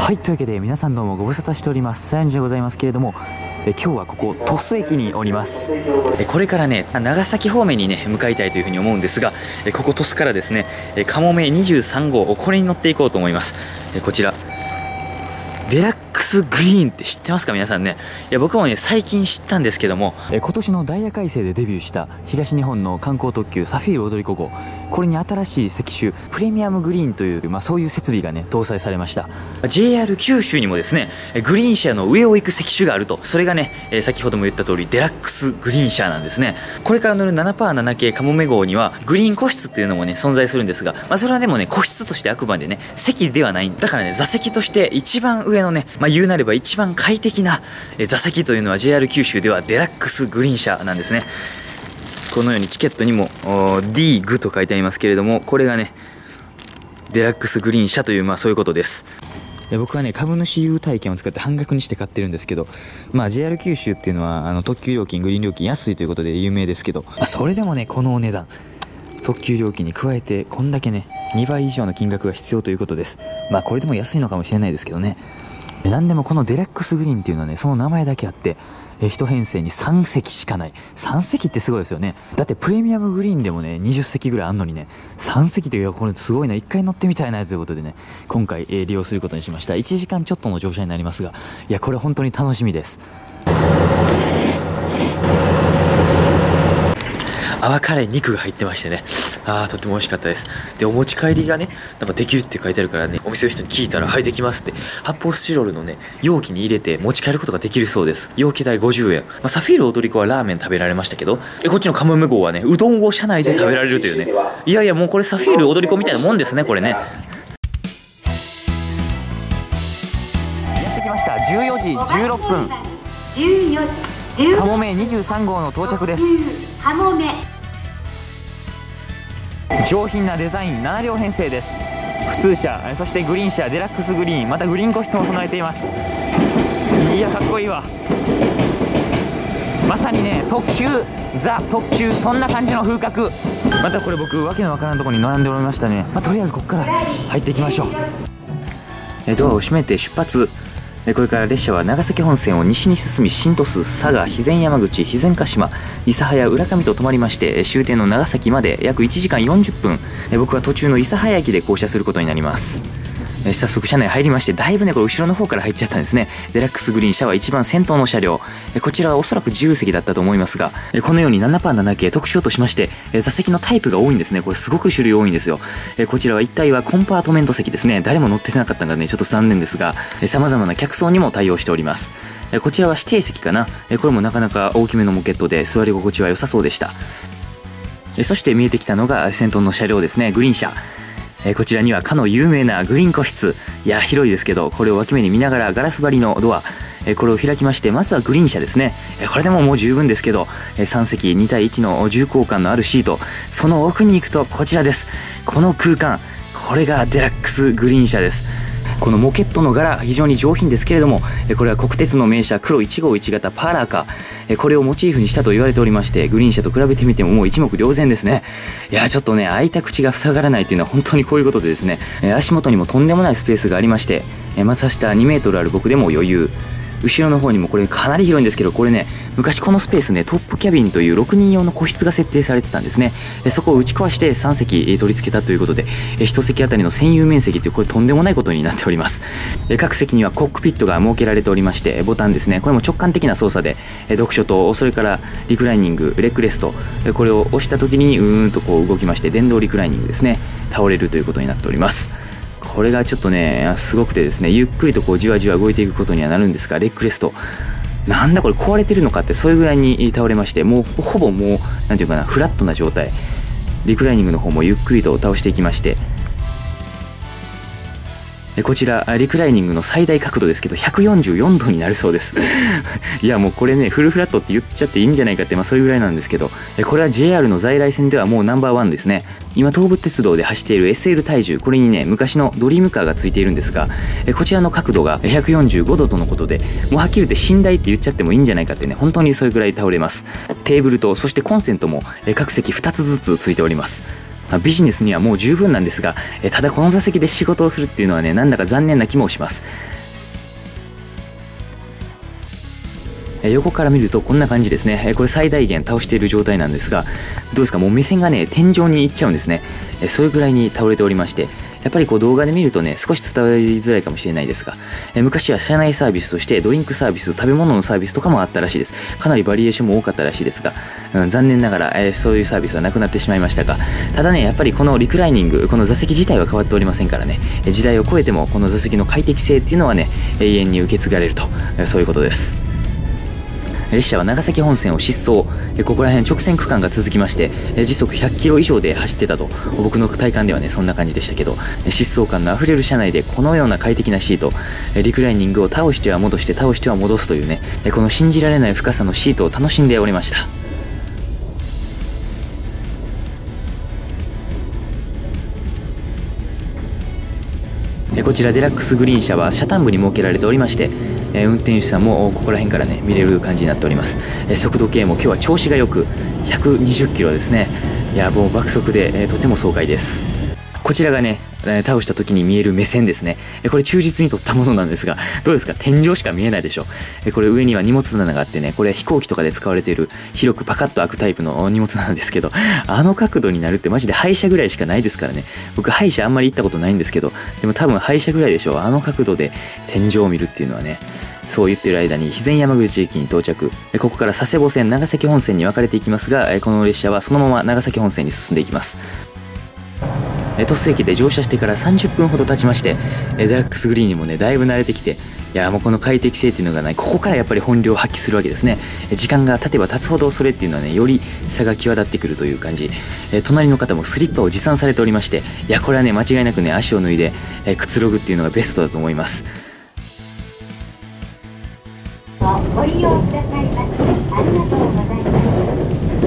はい、というわけで皆さんどうもご無沙汰しております。サヨンジでございますけれども、今日はここ鳥栖駅におります。これからね長崎方面にね向かいたいというふうに思うんですが、ここ鳥栖からですねかもめ23号これに乗っていこうと思います。こちらデラックスグリーンって知ってますか皆さんね。いや僕もね最近知ったんですけども、今年のダイヤ改正でデビューした東日本の観光特急サフィール踊り子号、これに新しい席種プレミアムグリーンという、そういう設備がね搭載されました。 JR 九州にもですねグリーン車の上を行く席種があると。それがね、先ほども言った通りデラックスグリーン車なんですね。これから乗る 7×7 系かもめ号にはグリーン個室っていうのもね存在するんですが、それはでもね個室としてあくまでね席ではない。だからね座席として一番上のね、言うなれば一番快適な座席というのは JR 九州ではデラックスグリーン車なんですね。このようにチケットにも D グと書いてありますけれども、これがねデラックスグリーン車というそういうことです。僕はね株主優待券を使って半額にして買ってるんですけど、JR 九州っていうのは特急料金グリーン料金安いということで有名ですけど、それでもねこのお値段特急料金に加えてこんだけね2倍以上の金額が必要ということです。これでも安いのかもしれないですけどね。なんでもこのデラックスグリーンっていうのはねその名前だけあって、1編成に3席しかない。3席ってすごいですよね。だってプレミアムグリーンでもね20席ぐらいあんのにね3席ってこれすごいな、1回乗ってみたいなということでね今回、利用することにしました。1時間ちょっとの乗車になりますが、いやこれ本当に楽しみです。泡カレー肉が入ってましてね、とっても美味しかったです。でお持ち帰りがねなんかできるって書いてあるからね、お店の人に聞いたらはいできますって、発泡スチロールのね容器に入れて持ち帰ることができるそうです。容器代50円。サフィール踊り子はラーメン食べられましたけど、こっちのかもめ号はねうどんを車内で食べられるというね。いやいやもうこれサフィール踊り子みたいなもんですねこれね。やってきました。14時16分かもめ23号の到着です。かもめ上品なデザイン7両編成です。普通車、そしてグリーン車、デラックスグリーン、またグリーン個室も備えています。いやかっこいいわ。まさにね特急ザ特急、そんな感じの風格。またこれ僕わけのわからんところに並んでおりましたね。とりあえずここから入っていきましょう。ドアを閉めて出発。これから列車は長崎本線を西に進み新鳥栖、佐賀、肥前山口、肥前鹿島、諫早、浦上と止まりまして終点の長崎まで約1時間40分。僕は途中の諫早駅で降車することになります。早速車内入りまして、だいぶねこれ後ろの方から入っちゃったんですね。デラックスグリーン車は一番先頭の車両。こちらはおそらく自由席だったと思いますが、このように 7×7 系特徴としまして座席のタイプが多いんですね。これすごく種類多いんですよ。こちらは一体はコンパートメント席ですね。誰も乗ってなかったのがねちょっと残念ですが、様々な客層にも対応しております。こちらは指定席かな。これもなかなか大きめのモケットで座り心地は良さそうでした。そして見えてきたのが先頭の車両ですね、グリーン車。こちらにはかの有名なグリーン個室。いや広いですけど、これを脇目に見ながらガラス張りのドア、これを開きまして、まずはグリーン車ですね。これでももう十分ですけど、3席2対1の重厚感のあるシート。その奥に行くとこちらです。この空間、これがデラックスグリーン車です。このモケットの柄非常に上品ですけれども、これは国鉄の名車黒151型パーラーカー、これをモチーフにしたと言われておりまして、グリーン車と比べてみてももう一目瞭然ですね。いやちょっとね開いた口が塞がらないというのは本当にこういうことでですね、足元にもとんでもないスペースがありまして、股下2メートルある僕でも余裕。後ろの方にもこれかなり広いんですけど、これね昔このスペースねトップキャビンという6人用の個室が設定されてたんですね。そこを打ち壊して3席取り付けたということで、1席あたりの占有面積というこれとんでもないことになっております。各席にはコックピットが設けられておりまして、ボタンですね、これも直感的な操作で読書とそれからリクライニング、レッグレスト、これを押した時にとこう動きまして電動リクライニングですね、倒れるということになっております。これがちょっとねすごくてですね、ゆっくりとこうじわじわ動いていくことにはなるんですが、レッグレストなんだこれ壊れてるのかってそれぐらいに倒れまして、もうほぼもうなんていうかなフラットな状態。リクライニングの方もゆっくりと倒していきまして、こちらリクライニングの最大角度ですけど144度になるそうですいやもうこれねフルフラットって言っちゃっていいんじゃないかって、それぐらいなんですけど、これは JR の在来線ではもうナンバーワンですね。今東武鉄道で走っている SL 体重、これにね昔のドリームカーがついているんですが、こちらの角度が145度とのことで、もうはっきり言って寝台って言っちゃってもいいんじゃないかってね、本当にそれぐらい倒れます。テーブルとそしてコンセントも各席2つずつついております。 ビジネスにはもう十分なんですが、ただこの座席で仕事をするっていうのはね、なんだか残念な気もします。横から見るとこんな感じですね。これ最大限倒している状態なんですが、どうですか、もう目線がね、天井に行っちゃうんですね。それぐらいに倒れておりまして、やっぱりこう動画で見るとね、少し伝わりづらいかもしれないですが、昔は車内サービスとしてドリンクサービス、食べ物のサービスとかもあったらしいです。かなりバリエーションも多かったらしいですが、残念ながら、そういうサービスはなくなってしまいましたが、ただね、やっぱりこのリクライニング、この座席自体は変わっておりませんからね、時代を超えてもこの座席の快適性っていうのはね、永遠に受け継がれると、そういうことです。列車は長崎本線を疾走、ここら辺直線区間が続きまして、時速100キロ以上で走ってたと、僕の体感ではねそんな感じでしたけど、疾走感のあふれる車内でこのような快適なシート、リクライニングを倒しては戻して倒しては戻すというね、この信じられない深さのシートを楽しんでおりました。こちらデラックスグリーン車は車端部に設けられておりまして、運転手さんもここら辺からね見れる感じになっております。速度計も今日は調子がよく120キロですね。いやもう爆速で、とても爽快です。こちらがね倒した時に見える目線ですね。これ忠実に撮ったものなんですが、どうですか、天井しか見えないでしょ。これ上には荷物棚があってね、これ飛行機とかで使われている広くパカッと開くタイプの荷物なんですけど、あの角度になるってマジで廃車ぐらいしかないですからね。僕廃車あんまり行ったことないんですけど、でも多分廃車ぐらいでしょ。あの角度で天井を見るっていうのはね。そう言ってる間に肥前山口駅に到着。ここから佐世保線、長崎本線に分かれていきますが、この列車はそのまま長崎本線に進んでいきます。鳥栖駅で乗車してから30分ほど経ちまして、デラックスグリーンにもねだいぶ慣れてきて、いやもうこの快適性っていうのがない、ここからやっぱり本領を発揮するわけですね。時間が経てば経つほどそれっていうのはねより差が際立ってくるという感じ。隣の方もスリッパを持参されておりまして、いやこれはね間違いなくね足を脱いで、くつろぐっていうのがベストだと思います。 ご利用くださいましてありがとうございます。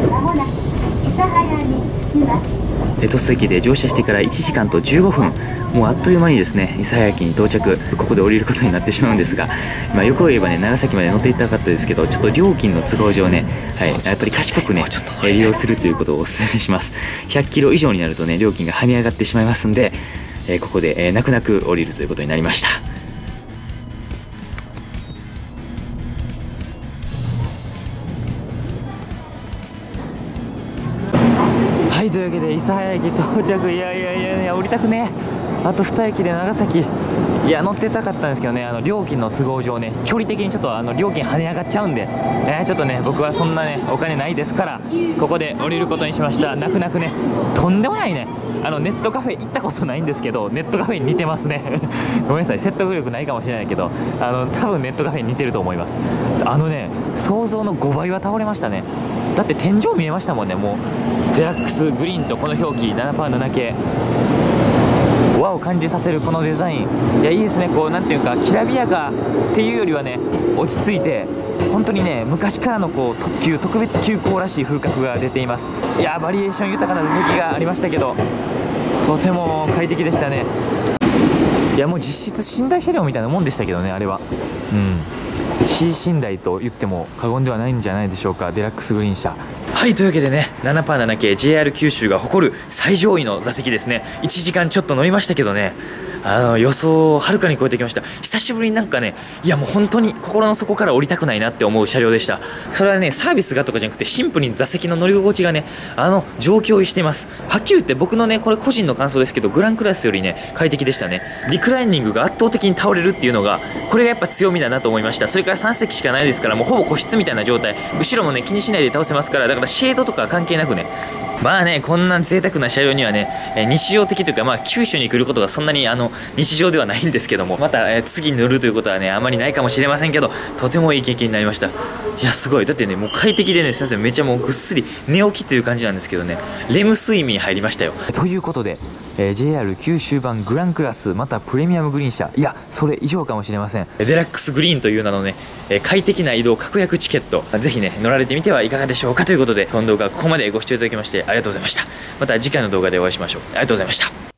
まもなく諫早に着きます。 鳥栖駅で乗車してから1時間と15分、もうあっという間にですね諫早駅に到着。ここで降りることになってしまうんですが、欲を言えばね長崎まで乗っていったかったですけど、ちょっと料金の都合上ね、やっぱり賢くね利用するということをお勧めします。100キロ以上になるとね料金が跳ね上がってしまいますんで、ここで泣く泣く降りるということになりました。はい、というわけで諫早駅到着。いや降りたくねえ。あと2駅で長崎。いや乗ってたかったんですけどね、料金の都合上ね距離的にちょっと料金跳ね上がっちゃうんで、ちょっとね僕はそんなねお金ないですから、ここで降りることにしました。泣く泣くね、とんでもないねネットカフェ行ったことないんですけど、ネットカフェに似てますねごめんなさい、説得力ないかもしれないけど、多分ネットカフェに似てると思います。想像の5倍は倒れましたね。だって天井見えましたもんね。もうデラックスグリーンとこの表記 7×7 系和を感じさせるこのデザイン、いやいいですね。こうなんていうかきらびやかっていうよりはね落ち着いて、本当にね昔からのこう特急特別急行らしい風格が出ています。いやバリエーション豊かな座席がありましたけど、とても快適でしたね。いやもう実質寝台車両みたいなもんでしたけどね、あれは。非寝台と言っても過言ではないんじゃないでしょうか、デラックスグリーン車。はい、というわけでね 7×7 系 JR 九州が誇る最上位の座席ですね。1時間ちょっと乗りましたけどね、予想をはるかに超えてきました。久しぶりになんかね、いやもう本当に心の底から降りたくないなって思う車両でした。それはねサービスがとかじゃなくて、シンプルに座席の乗り心地がね上級しています。はっきり言って僕のねこれ個人の感想ですけど、グランクラスよりね快適でしたね。リクライニングが圧倒的に倒れるっていうのが、これがやっぱ強みだなと思いました。それから3席しかないですから、もうほぼ個室みたいな状態、後ろもね気にしないで倒せますから、だからシェードとか関係なくね、まあねこんな贅沢な車両にはね、日常的というか、九州に来ることがそんなに日常ではないんですけども、また、次乗るということはねあまりないかもしれませんけど、とてもいい経験になりました。いやすごい、だってねもう快適でね、先生めっちゃもうぐっすり寝起きという感じなんですけどね、レム睡眠入りましたよ。ということで、JR 九州版グランクラスまたプレミアムグリーン車、いやそれ以上かもしれません。デラックスグリーンという名のね、快適な移動確約チケット、ぜひね乗られてみてはいかがでしょうかということで、この動画ここまでご視聴いただきましてありがとうございました。また次回の動画でお会いしましょう。ありがとうございました。